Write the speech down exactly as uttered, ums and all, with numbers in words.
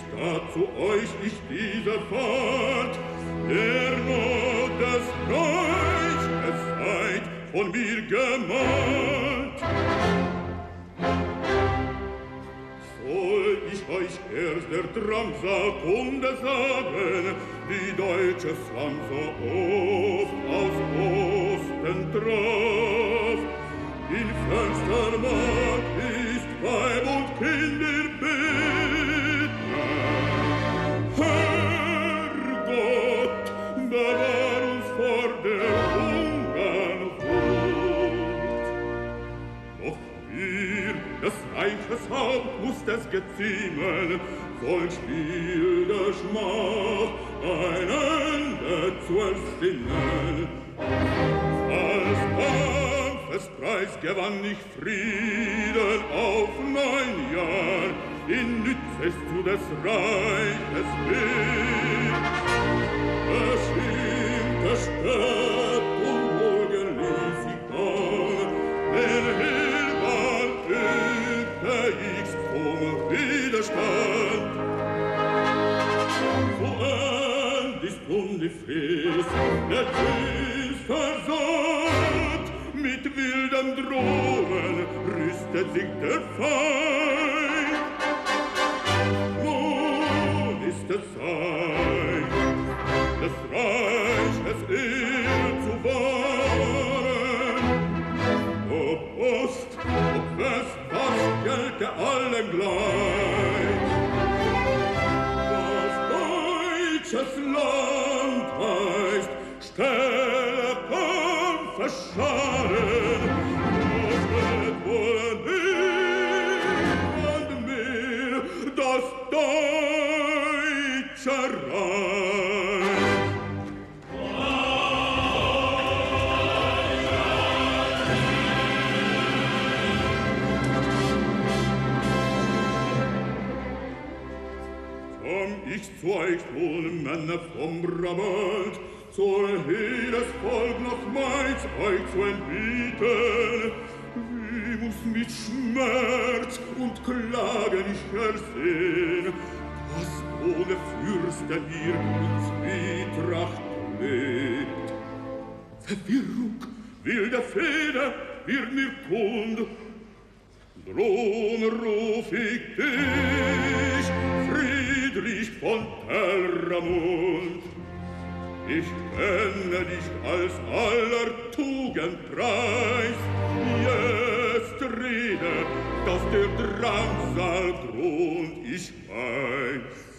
statt zu euch ich diese Fahrt, der Not des Reich, es seid von mir gemalt. Soll ich euch erst der Drangsalkunde sagen, wie deutsches Land so oft aus Osten traf? In Fenstermark ist Weib und Kind ihr Bild. Herrgott, bewahr uns vor der Ungarn Wut. Doch wir, des Reiches Haupt, muss es geziemen, soll Spiel der Schmach ein Ende zu ersinnen. Als Kampfespreis gewann ich Frieden auf neun Jahr, in Nützes zu des Reiches Bild. Beschimpfte Stadt und Burgen ließ ich gang, den Hilbald übte ich zum Widerstand. So end ist nun die Frist, der Dienst versagt, mit wildem Drohen rüstet sich der Feind. Nun ist es Zeit, des Reiches Ehe zu wahren. Ob Ost, ob West, was gelte allen gleich. Was deutsches Land heißt, stelle Kampf Scharen, das wird wohl niemand mehr das deutsche Reich. Komm ich zu euch nun, Männer vom Brabant, soll jedes Volk nach Mainz euch zu entbieten. Wie muss mit Schmerz und Klagen ich ersehn, dass ohne Fürsten ihr in Zwietracht lebt. Verwirrung, wilde Fehde wird mir kund, drum ruf ich dich, Friedrich von Telramund. Ich kenne dich als aller Tugend Preis, jetzt rede, dass der Drangsal Grund ich weiß.